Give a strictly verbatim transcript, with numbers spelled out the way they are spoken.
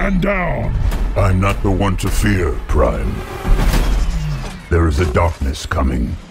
Stand down! I'm not the one to fear, Prime. There is a darkness coming.